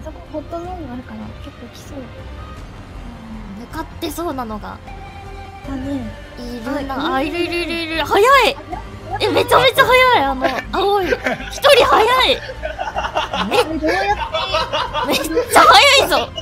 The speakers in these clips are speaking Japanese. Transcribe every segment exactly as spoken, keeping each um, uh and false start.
そこホットゾーンがあるから結構来そう。 向かってそうなのがだね。 いるな。あ、いるいるいるいる。早い。え、めちゃめちゃ早い。あの青い一人早い。めどうやっめっちゃ早いぞ。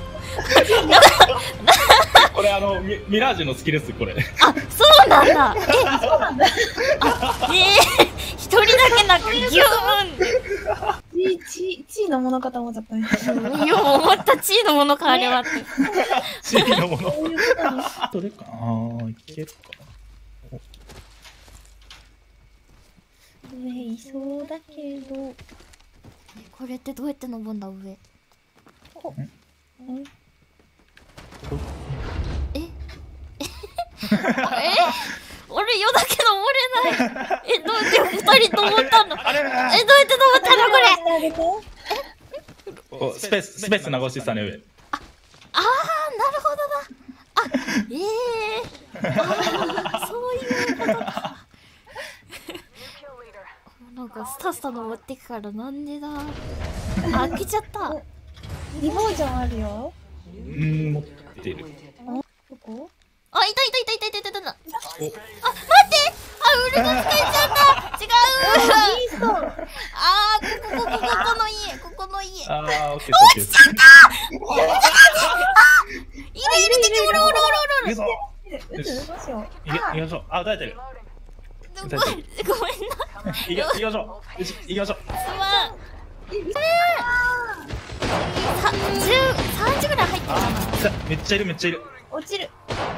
これあのミミラージュのスキルですこれ。 あ、そうなんだ。え、そうなんだ。あ、ええ、一人だけなんかギュてチチチのものかと思っちゃったね。 ーン。よう思った地位のものかあれはって。 地位のもの。 そういうことに。 どれかな。いけるか上いそうだけど。 これってどうやって登んだ上？ え？ え？え？俺よだけ登れない。え、どうやって二人登ったの？え、どうやって登ったのこれ？ な。おスペーススペース流しさね上。 ああ、なるほどな。あ、ええー。ああ、そういうことか。なんかスタスタ登ってくからなんでだ。あ、開けちゃった。 リボージョンあるよ。 うん、持ってる。 どこ？ あ、いたいたいたいたいたいたいた。あ、待って。あ、ウルト使えちゃった。違う。 いい人。 あー、ここここここの家、ここの家。 ああ、オッケー。 落ちちゃった。いるいるいる、おるおるおるおる。 いくぞ。 うつどうしよう。 いきましょう。あ、耐えてる。 ごめん、ごめんな。 いきましょう。よし、行きましょう。 すまん。えー、さ、十、三時ぐらい入ってるかな。 めっちゃいる、めっちゃいる。 落ちる。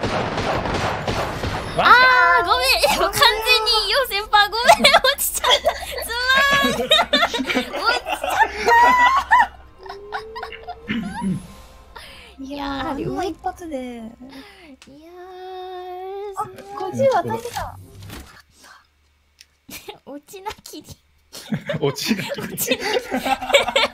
あー、ごめん、完全によう先輩、ごめん、落ちちゃった。すまん。落ちちゃった。 いやー、あんま一発で。 いやー、 あ、ごじゅう当たってた。 落ちなきり。 落ちない。 落ちなきり。